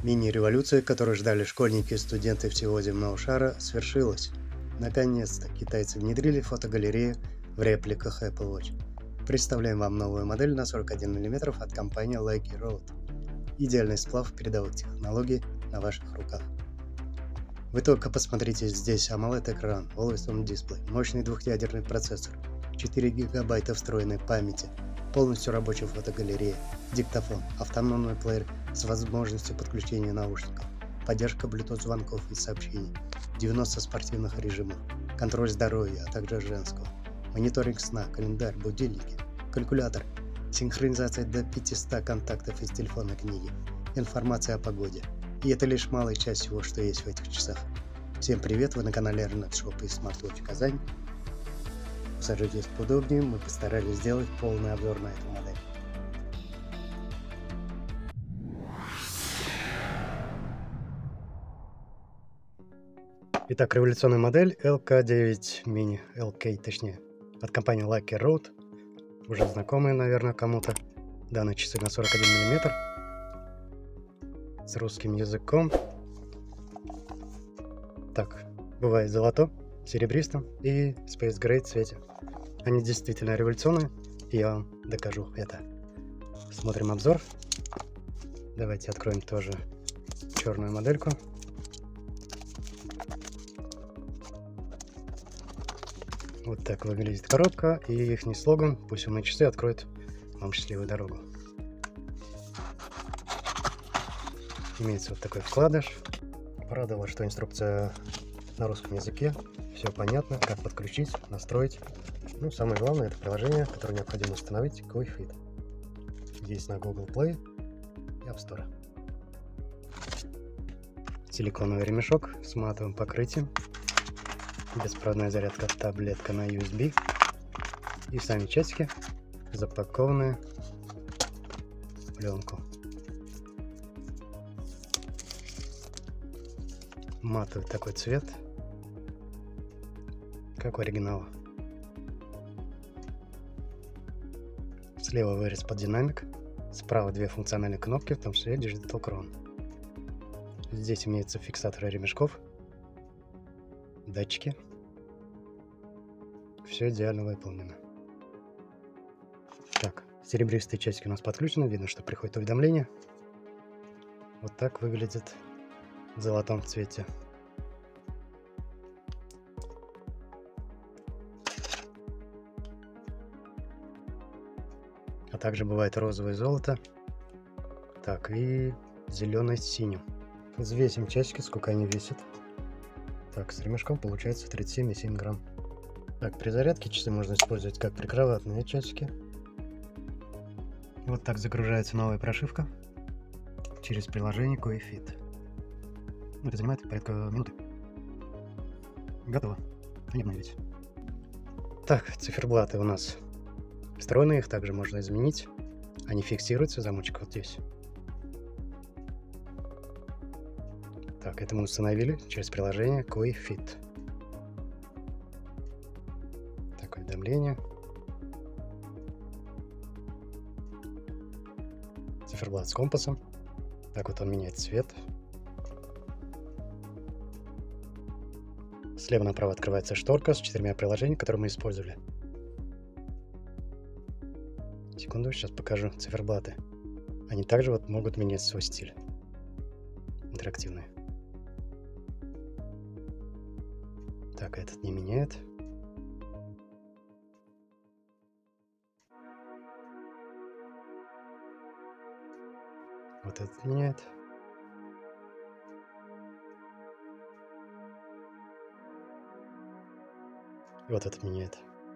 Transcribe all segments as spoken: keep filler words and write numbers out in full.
Мини-революция, которую ждали школьники и студенты всего земного шара, свершилась. Наконец-то китайцы внедрили фотогалерею в репликах Apple Watch. Представляем вам новую модель на сорок один миллиметр от компании Lucky Road. Идеальный сплав передовых технологий на ваших руках. Вы только посмотрите, здесь AMOLED-экран, Always On Display, мощный двухъядерный процессор, четыре гигабайта встроенной памяти, полностью рабочая фотогалерея, диктофон, автономный плеер с возможностью подключения наушников, поддержка Bluetooth звонков и сообщений, девяносто спортивных режимов, контроль здоровья, а также женского, мониторинг сна, календарь, будильники, калькулятор, синхронизация до пятисот контактов из телефонной книги, информация о погоде. И это лишь малая часть всего, что есть в этих часах. Всем привет, вы на канале RNetShop и SmartWatch Казань. Усаживайтесь поудобнее, мы постарались сделать полный обзор на эту модель. Итак, революционная модель эл ка девять Mini, эл кей точнее, от компании Lucky Road, уже знакомые, наверное, кому-то. Данные часы на сорок один миллиметр, с русским языком. Так, бывает золото, серебристом и Space Gray цвете. Они действительно революционные, и я вам докажу это. Смотрим обзор. Давайте откроем тоже черную модельку. Вот так выглядит коробка, и их слоган «Пусть умные часы откроют вам счастливую дорогу». Имеется вот такой вкладыш. Порадовало, что инструкция на русском языке. Все понятно, как подключить, настроить. Ну, самое главное, это приложение, которое необходимо установить, QiFit. Есть на Google Play и App Store. Силиконовый ремешок с матовым покрытием. Беспроводная зарядка, таблетка на ю эс би. И сами часики, запакованные в пленку. Матовый такой цвет, как у оригинала. Слева вырез под динамик, справа две функциональные кнопки, в том числе Digital Chrono. Здесь имеются фиксаторы ремешков, датчики. Все идеально выполнено. Так, серебристые часики у нас подключены, видно, что приходит уведомление. Вот так выглядит в золотом цвете. А также бывает розовое золото. Так, и зеленый с синим. Взвесим часики, сколько они весят. Так, с ремешком получается тридцать семь и семь грамм. Так, при зарядке часы можно использовать как прикроватные часики. Вот так загружается новая прошивка через приложение QiFit. Это занимает порядка минуты. Готово. Не обновить. Так, циферблаты у нас встроенные, их также можно изменить. Они фиксируются, замочек вот здесь. Так, это мы установили через приложение QiFit. Так, уведомление. Циферблат с компасом. Так вот он меняет цвет. Слева направо открывается шторка с четырьмя приложениями, которые мы использовали. Секунду, сейчас покажу циферблаты. Они также вот могут менять свой стиль. Интерактивные. Так, этот не меняет. Вот этот меняет. И вот этот меняет.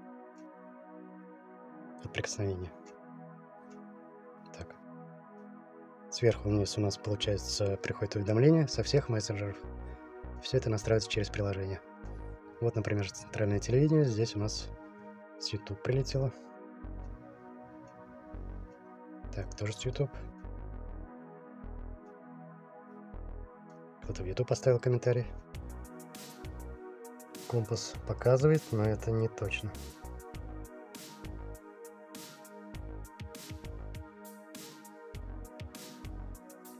От прикосновения. Так. Сверху вниз у нас, получается, приходит уведомление со всех мессенджеров. Все это настраивается через приложение. Вот, например, центральное телевидение. Здесь у нас с YouTube прилетело. Так, тоже с YouTube. Кто-то в YouTube поставил комментарий. Компас показывает, но это не точно.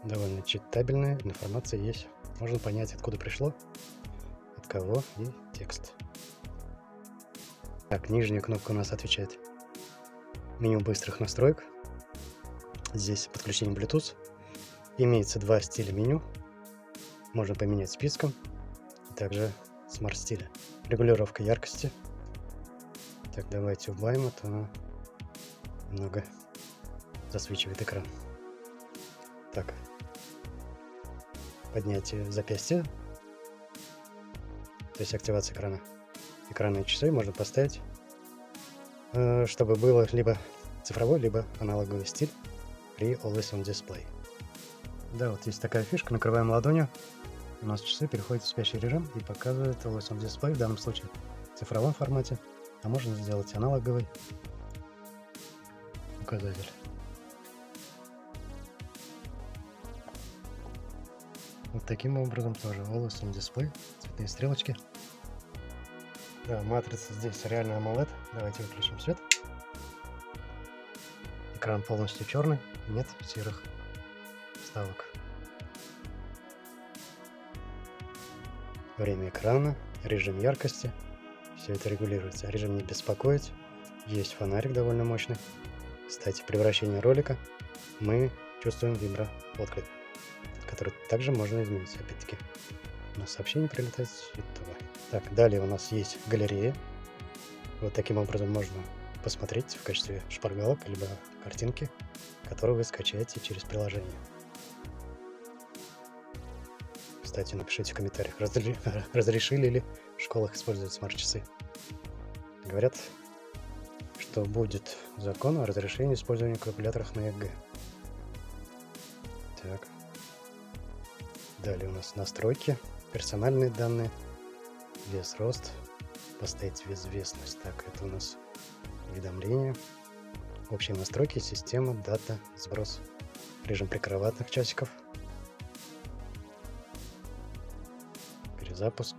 довольно читабельная, информация есть. Можно понять, откуда пришло, от кого и текст. Так, нижняя кнопка у нас отвечает меню быстрых настроек. Здесь подключение Bluetooth. Имеется два стиля меню. Можно поменять списком. Также смарт стиля. Регулировка яркости. Так, давайте убавим, а то она немного засвечивает экран. Так. Поднятие запястья. То есть активация экрана. Экранные часы можно поставить, чтобы было либо цифровой, либо аналоговый стиль при Always On Display. Да, вот есть такая фишка, накрываем ладонью, у нас часы переходят в спящий режим и показывает Always On Display, в данном случае в цифровом формате, а можно сделать аналоговый указатель. Вот таким образом тоже Always On Display, цветные стрелочки. Да, матрица здесь реально AMOLED. Давайте выключим свет. Экран полностью черный, нет серых вставок. Время экрана, режим яркости. Все это регулируется. Режим не беспокоить. Есть фонарик довольно мощный. Кстати, при вращении ролика мы чувствуем вибро-отклик, который также можно изменить. Опять-таки, у нас сообщение прилетает с YouTube. Так, далее у нас есть галерея. Вот таким образом можно посмотреть в качестве шпаргалок, либо картинки, которые вы скачаете через приложение. Кстати, напишите в комментариях, разрешили ли в школах использовать смарт-часы. Говорят, что будет закон о разрешении использования калькуляторов на ЕГЭ. Так. Далее у нас настройки, персональные данные, вес, рост, поставить в известность. Так, это у нас уведомления, общие настройки, система, дата, сброс, режим прикроватных часиков, перезапуск,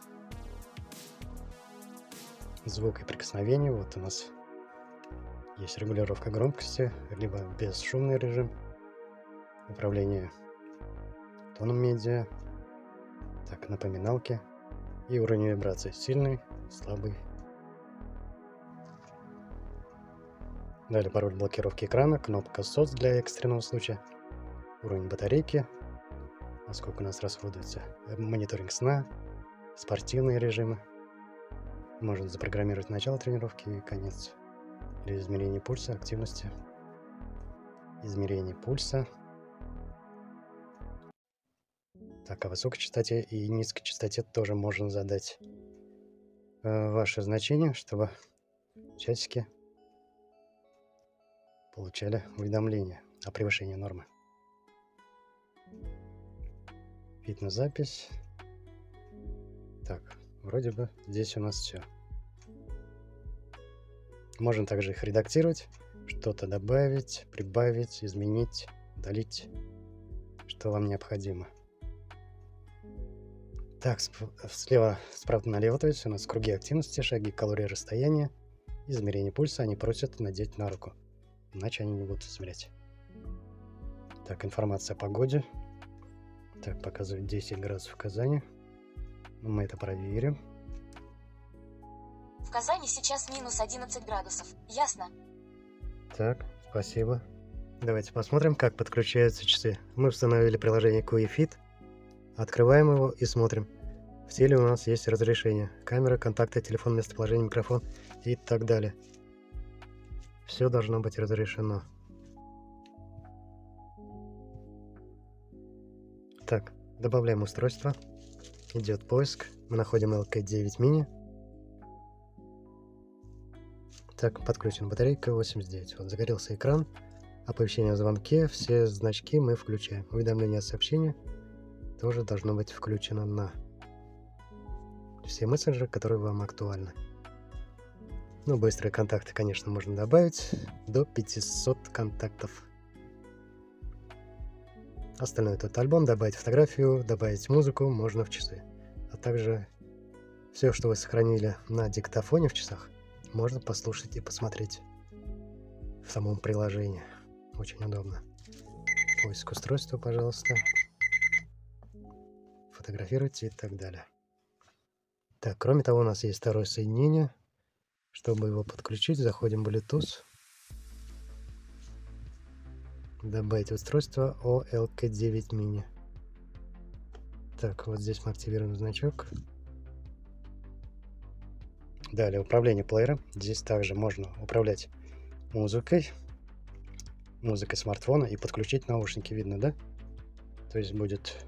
звук и прикосновение. Вот у нас есть регулировка громкости, либо бесшумный режим, управление тоном медиа, так, напоминалки и уровень вибрации сильный, слабый. Далее пароль блокировки экрана, кнопка сос для экстренного случая, уровень батарейки, насколько у нас расходуется, мониторинг сна, спортивные режимы. Можно запрограммировать начало тренировки и конец. Для измерения пульса, активности, измерение пульса. Так, о высокой частоте и низкой частоте тоже можно задать э, ваше значение, чтобы часики получали уведомления о превышении нормы. Фитнес-запись. Так, вроде бы здесь у нас все. Можно также их редактировать, что-то добавить, прибавить, изменить, удалить, что вам необходимо. Так, слева, справа налево, то есть у нас круги активности, шаги, калории, расстояния, измерение пульса. Они просят надеть на руку, иначе они не будут измерять. Так, информация о погоде. Так, показывает десять градусов в Казани. Мы это проверим. В Казани сейчас минус одиннадцать градусов. Ясно? Так, спасибо. Давайте посмотрим, как подключаются часы. Мы установили приложение QiFit. Открываем его и смотрим. В теле у нас есть разрешение. Камера, контакты, телефон, местоположение, микрофон и так далее. Все должно быть разрешено. Так, добавляем устройство. Идет поиск. Мы находим эл кей девять мини. Так, подключена батарейка восемьдесят девять. Вот загорелся экран. Оповещение о звонке. Все значки мы включаем. Уведомление о сообщении тоже должно быть включено на все мессенджеры, которые вам актуальны. Ну, быстрые контакты, конечно, можно добавить до пятисот контактов. Остальное этот альбом, добавить фотографию, добавить музыку можно в часы. А также все, что вы сохранили на диктофоне в часах, можно послушать и посмотреть в самом приложении. Очень удобно. Поиск устройства, пожалуйста. Фотографируйте и так далее. Так, кроме того, у нас есть второе соединение. Чтобы его подключить, заходим в Bluetooth. Добавить устройство о эл кей девять мини. Так, вот здесь мы активируем значок. Далее управление плеером. Здесь также можно управлять музыкой. Музыкой смартфона и подключить наушники. Видно, да? То есть будет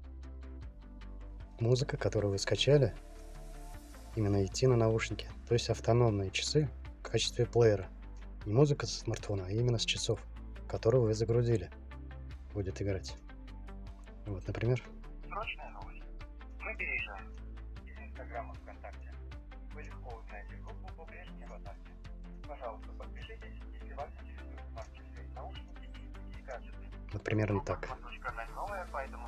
музыка, которую вы скачали, именно идти на наушники. То есть автономные часы в качестве плеера. Не музыка со смартфона, а именно с часов, которые вы загрузили, будет играть. Вот, например. Срочная новость. Мы переезжаем из Инстаграма ВКонтакте. Вы легко узнаете группу по прежней аватарке. Пожалуйста, подпишитесь, если вас интересуют смарт-часы, наушники и другие гаджеты. Вот примерно так. Новая, поэтому...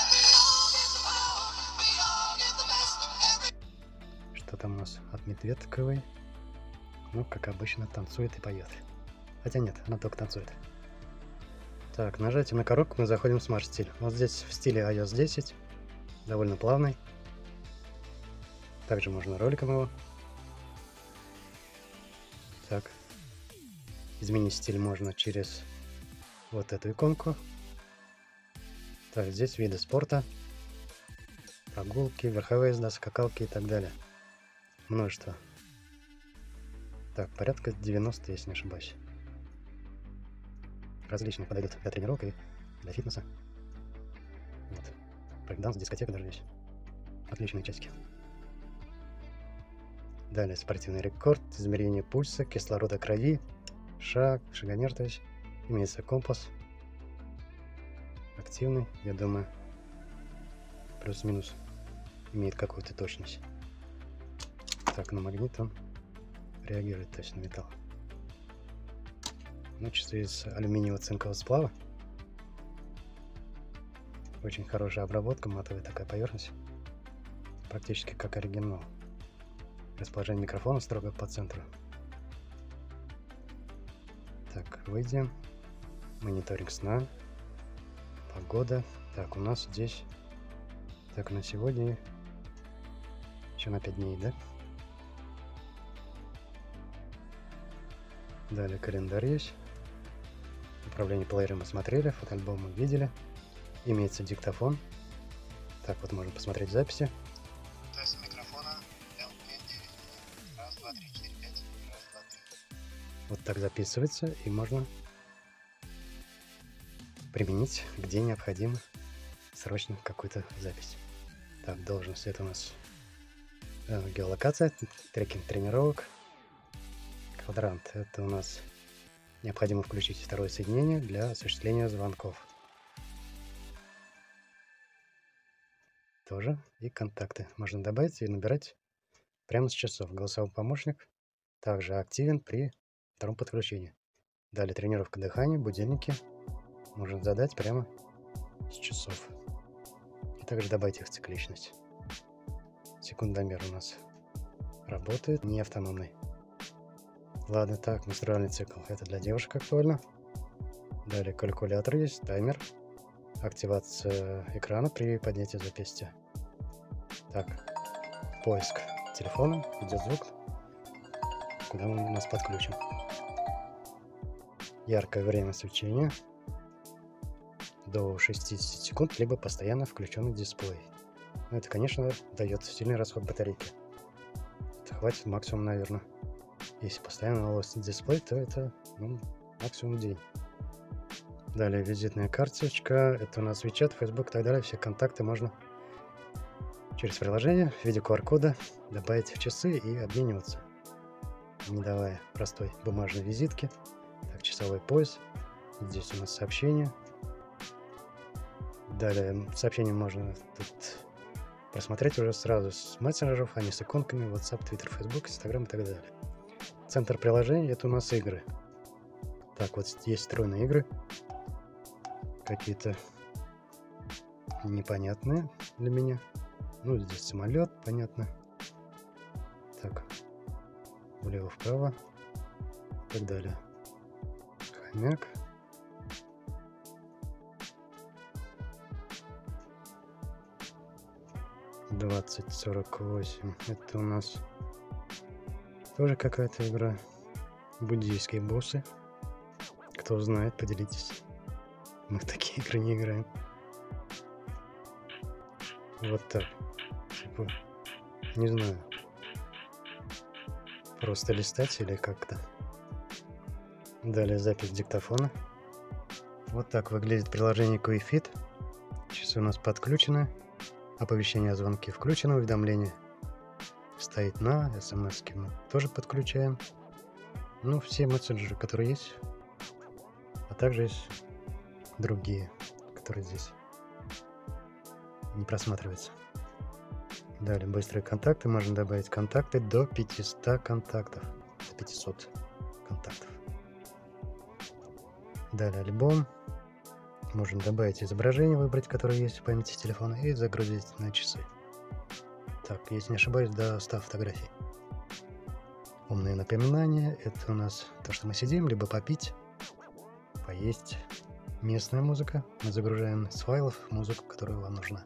Что там у нас от Медведковой? Ну, как обычно, танцует и поет. Хотя нет, она только танцует. Так, нажатием на коробку мы заходим в смарт-стиль. Вот здесь в стиле ай о эс десять. Довольно плавный. Также можно роликом его. Так. Изменить стиль можно через вот эту иконку. Так, здесь виды спорта. Прогулки, верховая езда, скакалки и так далее. Множество. Так, порядка девяносто, если не ошибаюсь. Различных подойдут для тренировок и для фитнеса. Вот. Брейкданс, дискотека даже здесь. Отличные часики. Далее спортивный рекорд, измерение пульса, кислорода крови, шаг, шагомер, то есть имеется компас. Активный, я думаю, плюс-минус имеет какую-то точность. Так, на магнит он реагирует точно, металл. Ну, часы из алюминиево-цинкового сплава. Очень хорошая обработка, матовая такая поверхность. Практически как оригинал. Расположение микрофона строго по центру. Так, выйдем. Мониторинг сна. Погода. Так, у нас здесь... Так, на сегодня... Еще на пять дней, да? Далее календарь есть. Управление плеером мы смотрели, фотоальбом мы видели. Имеется диктофон. Так, вот можно посмотреть записи. Тест микрофона эл пи девять. Раз, два, три, четыре, пять. Раз, два, три. Вот так записывается, и можно применить, где необходимо срочно какую-то запись. Так, должность это у нас э, геолокация, трекинг тренировок. Квадрант это у нас необходимо включить второе соединение для осуществления звонков. Тоже. И контакты можно добавить и набирать прямо с часов. Голосовой помощник также активен при втором подключении. Далее тренировка дыхания, будильники можно задать прямо с часов. И также добавить их цикличность. Секундомер у нас работает, не автономный. Ладно, так, менструальный цикл. Это для девушек актуально. Далее калькулятор есть, таймер. Активация экрана при поднятии запястья. Так, поиск телефона, идет звук, куда мы у нас подключим. Яркое время свечения до шестидесяти секунд, либо постоянно включенный дисплей. Но это, конечно, дает сильный расход батарейки. Это хватит максимум, наверное. Если постоянно налосить дисплей, то это ну, максимум день. Далее визитная карточка. Это у нас WeChat, Facebook и так далее. Все контакты можно через приложение в виде ку ар кода добавить в часы и обмениваться, не давая простой бумажной визитки. Так, часовой пояс. Здесь у нас сообщения. Далее сообщения можно тут просмотреть уже сразу с мессенджеров, а не с иконками WhatsApp, Twitter, Facebook, Instagram и так далее. Центр приложения это у нас игры. Так, вот есть встроенные игры. Какие-то непонятные для меня. Ну, здесь самолет, понятно. Так, влево-вправо и так далее. Хомяк. двадцать сорок восемь. Это у нас тоже какая-то игра. Буддийские боссы. Кто знает, поделитесь. Мы в такие игры не играем. Вот так. Типа, не знаю. Просто листать или как-то. Далее запись диктофона. Вот так выглядит приложение QuickFit. Часы у нас подключены. Оповещение о звонке включено. Уведомление стоит на. СМС-ки мы тоже подключаем. Ну, все мессенджеры, которые есть. А также есть другие, которые здесь не просматриваются. Далее быстрые контакты. Можно добавить контакты до пятисот контактов. До пятисот контактов. Далее альбом. Можно добавить изображение, выбрать, которое есть в памяти телефона, и загрузить на часы. Так, если не ошибаюсь, до ста фотографий. Умные напоминания. Это у нас то, что мы сидим, либо попить, поесть. Местная музыка. Мы загружаем с файлов музыку, которая вам нужна.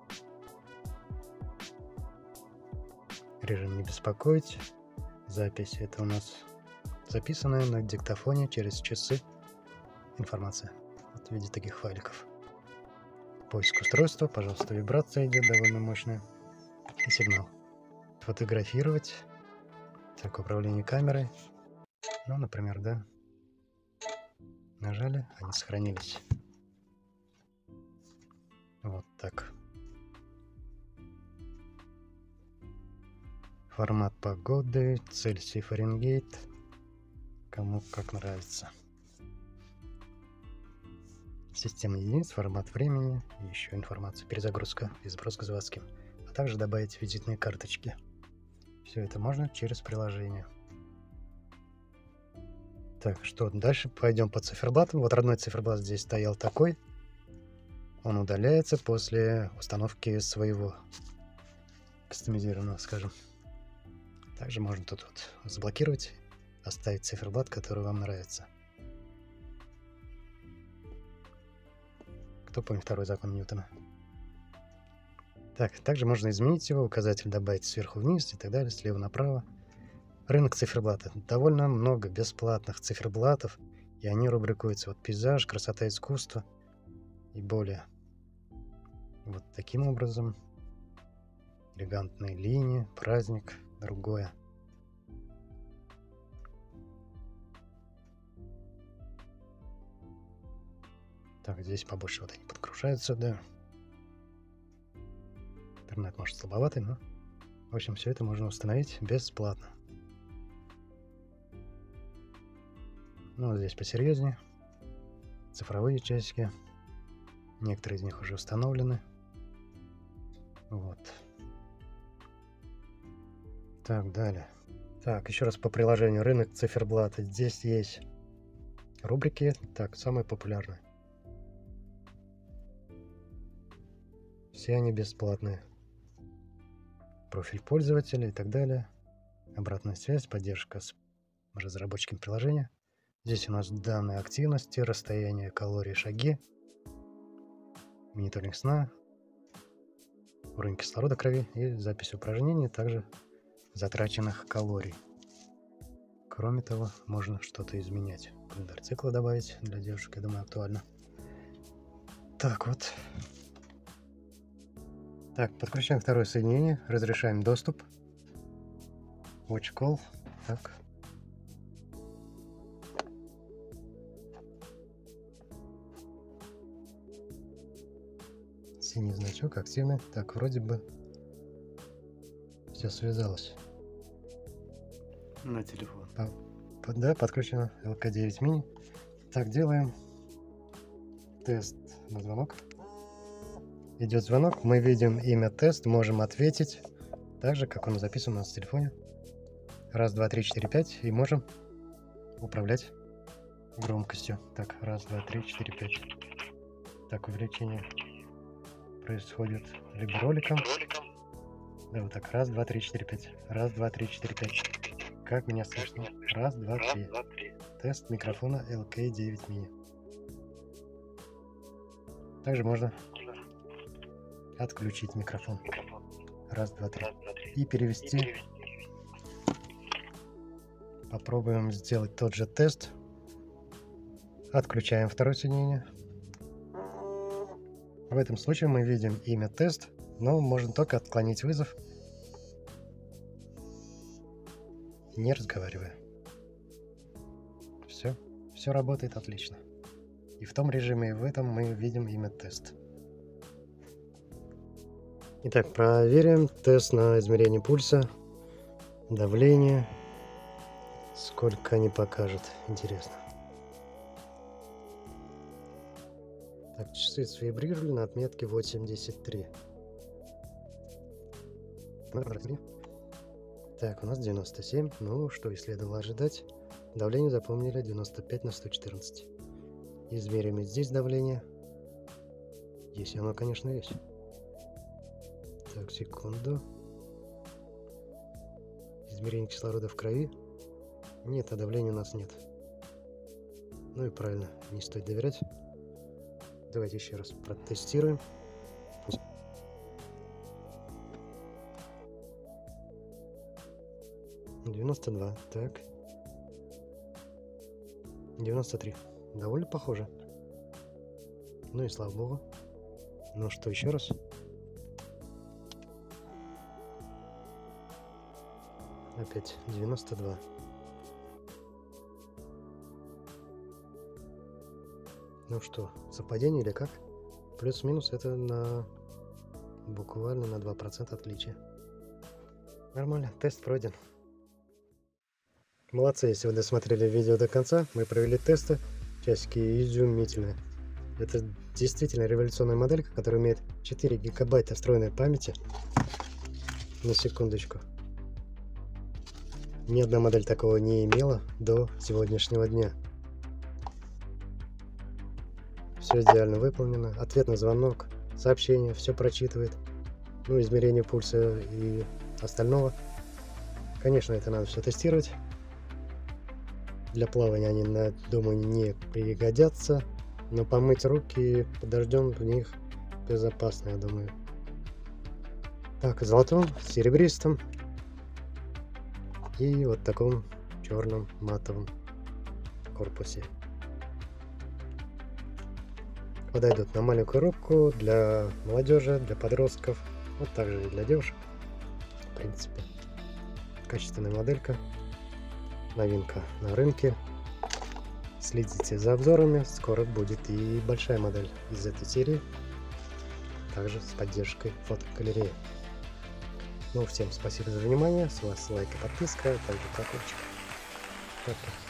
Режим не беспокоить. Запись. Это у нас записанная на диктофоне через часы информация. Вот в виде таких файликов. Поиск устройства. Пожалуйста, вибрация идет довольно мощная. И сигнал. Фотографировать. Так, управление камерой. Ну, например, да. Нажали, они сохранились. Вот так. Формат погоды, Цельсий, Фаренгейт. Кому как нравится. Система единиц, формат времени, еще информация, перезагрузка и сброс к заводским. А также добавить визитные карточки. Все это можно через приложение. Так, что дальше? Пойдем по циферблатам. Вот родной циферблат здесь стоял такой. Он удаляется после установки своего кастомизированного, скажем. Также можно тут вот заблокировать, оставить циферблат, который вам нравится. Кто помнит второй закон Ньютона? Так, также можно изменить его, указатель добавить сверху вниз и так далее, слева направо. Рынок циферблата. Довольно много бесплатных циферблатов, и они рубрикуются. Вот пейзаж, красота, искусство и более. Вот таким образом. Элегантные линии, праздник, другое. Так, здесь побольше вот они подгружаются, да. Интернет может слабоватый, но... В общем, все это можно установить бесплатно. Ну, здесь посерьезнее. Цифровые часики. Некоторые из них уже установлены. Вот. Так, далее. Так, еще раз по приложению. Рынок циферблата. Здесь есть рубрики. Так, самые популярные. Все они бесплатные. Профиль пользователя и так далее. Обратная связь, поддержка с разработчиками приложения. Здесь у нас данные активности, расстояние, калории, шаги, мониторинг сна, уровень кислорода крови и запись упражнений, также затраченных калорий. Кроме того, можно что-то изменять. Календарь цикла добавить для девушек, я думаю, актуально. Так вот. Так, подключаем второе соединение, разрешаем доступ. Watch call. Так. Синий значок активный. Так, вроде бы все связалось. На телефон. По, по, да, подключено эл ка девять мини. Так, делаем тест на звонок. Идет звонок, мы видим имя тест, можем ответить так же, как он записан у нас в телефоне. Раз, два, три, четыре, пять. И можем управлять громкостью. Так, раз, два, три, четыре, пять. Так, увеличение происходит либо роликом. Да, вот так. Раз, два, три, четыре, пять. Раз, два, три, четыре, пять. Как меня слышно? Раз, два, три. Тест микрофона эл ка девять мини. Также можно отключить микрофон. Раз, два, три. И перевести. Попробуем сделать тот же тест. Отключаем второе соединение. В этом случае мы видим имя тест, но можно только отклонить вызов, не разговаривая. Все, все работает отлично. И в том режиме, и в этом мы видим имя тест. Итак, проверим тест на измерение пульса, давление. Сколько они покажут, интересно. Так, часы свибрировали на отметке восемьдесят три. Так, у нас девяносто семь. Ну, что и следовало ожидать. Давление запомнили девяносто пять на сто четырнадцать. Измерим и здесь давление. Если оно, конечно, есть. Так, секунду. Измерение кислорода в крови. Нет, а давления у нас нет. Ну и правильно, не стоит доверять. Давайте еще раз протестируем. девяносто два, так. девяносто три. Довольно похоже. Ну и слава богу. Ну что, еще раз. Опять девяносто два. Ну что, совпадение или как? Плюс-минус это на буквально на два процента отличия. Нормально, тест пройден. Молодцы, если вы досмотрели видео до конца. Мы провели тесты. Часики изумительные. Это действительно революционная моделька, которая имеет четыре гигабайта встроенной памяти. На секундочку. Ни одна модель такого не имела до сегодняшнего дня. Все идеально выполнено. Ответ на звонок, сообщение, все прочитывает. Ну, измерение пульса и остального. Конечно, это надо все тестировать. Для плавания они, думаю, не пригодятся. Но помыть руки под дождем в них безопасно, я думаю. Так, золотом, серебристом. И вот таком черном матовом корпусе. Подойдут на маленькую руку для молодежи, для подростков, вот также и для девушек. В принципе, качественная моделька, новинка на рынке. Следите за обзорами, скоро будет и большая модель из этой серии, также с поддержкой фотогалереи. Ну, всем спасибо за внимание, с вас лайк и подписка, также колокольчик. Пока.